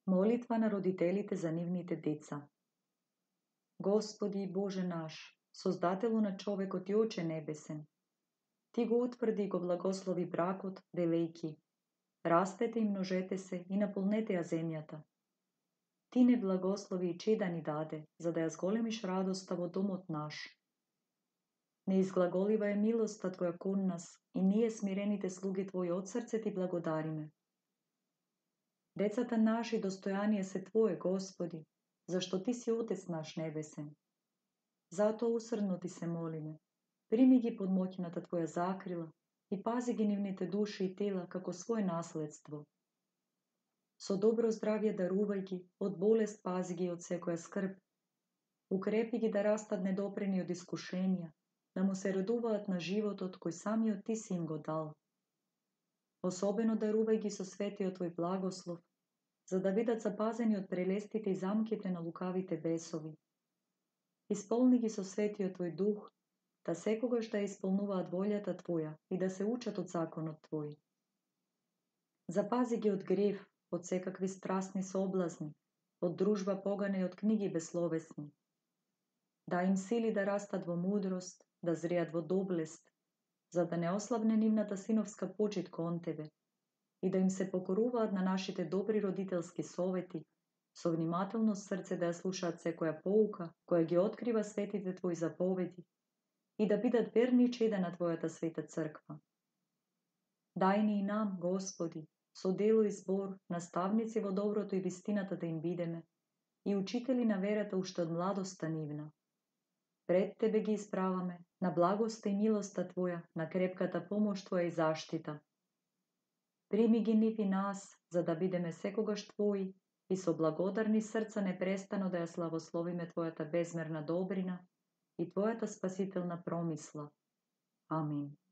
Молитва на родителите за нивните деца. Господи Боже наш, Создателу на човекот и Оче небесен, Ти го утврди и го благослови бракот, велејки: растете и множете се и наполнете ја земјата. Ти не благослови и чеда ни даде, за да ја зголемиш радоста во домот наш. Не изглаголива е милоста Твоја кон нас и ние смирените слуги Твои од срце Ти благодариме. Децата наши достојание се Твое, Господи, зашто Ти си Отец наш небесен. Затоа усрдно Ти се молиме, прими ги под моќната Твоја закрила и пази ги нивните души и тела како свое наследство. Со добро здравје дарувај ги, од болест пази ги од секоја скрб. Укрепи ги да растат недопрени од искушенија, да му се радуваат на животот кој самиот Ти си им го дал. Особено дарувај ги со светиот Твој благослов, за да бидат запазени од прелестите и замките на лукавите бесови. Исполни ги со светиот Твој дух, да секогаш да исполнуваат волјата Твоја и да се учат од законот Твој. Запази ги од грев, од секакви страстни соблазни, од дружба погана и од книги бесловесни. Дај им сили да растат во мудрост, да зреат во доблест, за да не ослабне нивната синовска почит кон Тебе и да им се покоруваат на нашите добри родителски совети, со внимателно срце да ја слушаат секоја поука, која ги открива светите Твои заповеди, и да бидат верни чеда на Твојата света црква. Дај ни и нам, Господи, со дело и збор, наставници во доброто и вистината да им бидеме, и учители на верата уште од младоста нивна. Пред Тебе ги исправаме, на благоста и милоста Твоја, на крепката помош Твоја и заштита. Прими ги нив и нас, за да бидеме секогаш Твои и со благодарни срца непрестано да ја славословиме Твојата безмерна добрина и Твојата спасителна промисла. Амин.